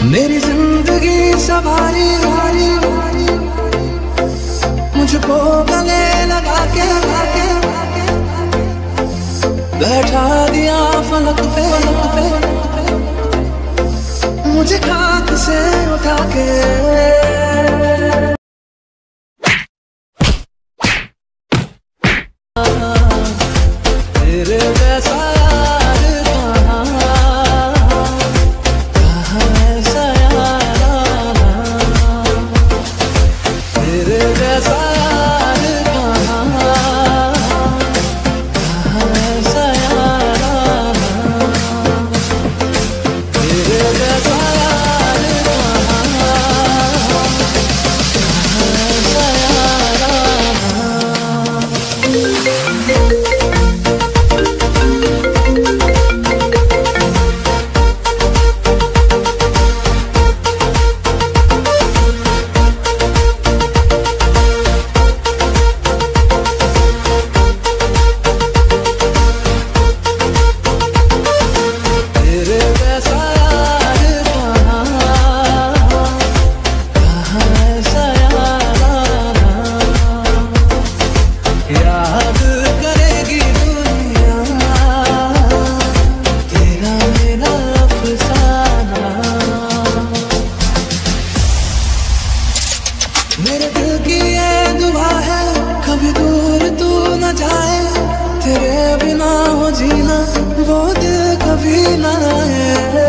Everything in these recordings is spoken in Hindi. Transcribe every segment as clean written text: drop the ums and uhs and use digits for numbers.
मेरी जिंदगी सवारी मुझको गले लगा के बैठा दिया फलक पे, मुझे खाक से उठा के। तेरे जैसा मेरे दिल की ये दुआ है, कभी दूर तू न जाए, तेरे बिना हो जीना वो दिल कभी न आए।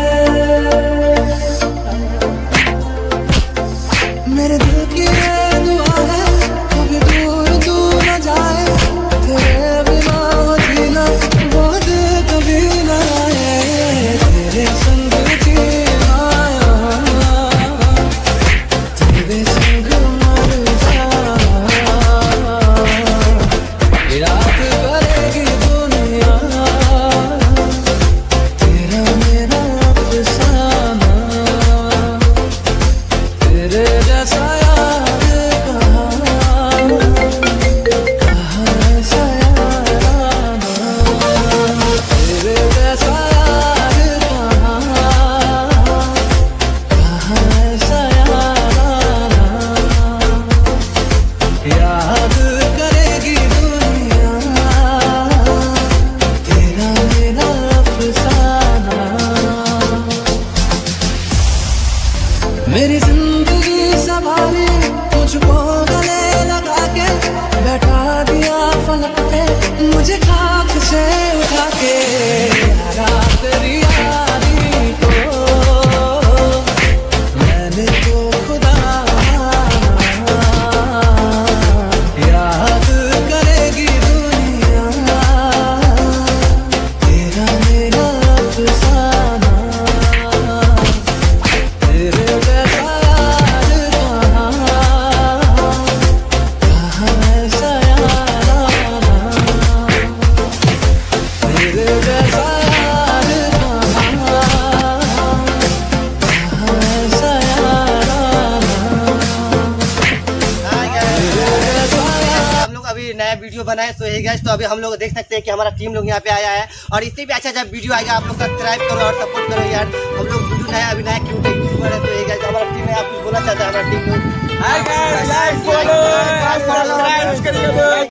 मेरे दिल की ये दुआ है, कभी दूर तू न जाए, तेरे बिना हो जीना वो दिल कभी न आए। तेरे संग जीना, तेरे संग मेरी जिंदगी सवारी मुझको गले लगा के बैठा दिया फलक पे, मुझे खाक से उठा के। रात तेरी यारी को मैंने तो खुदा याद करेगी दुनिया, तेरा मेरा अफसाना। तेरे नया वीडियो बनाए तो यही गाइस, तो अभी हम लोग देख सकते हैं कि हमारा टीम लोग यहाँ पे आया है, और इससे भी अच्छा जब वीडियो आएगा आप लोग सब्सक्राइब करो और सपोर्ट करो यार। हम लोग वीडियो नया अभी नया क्यों यूट्यूबर है, तो यही गाइस हमारा टीम है। आप कुछ बोलना चाहते हैं हमारा टीम लोग?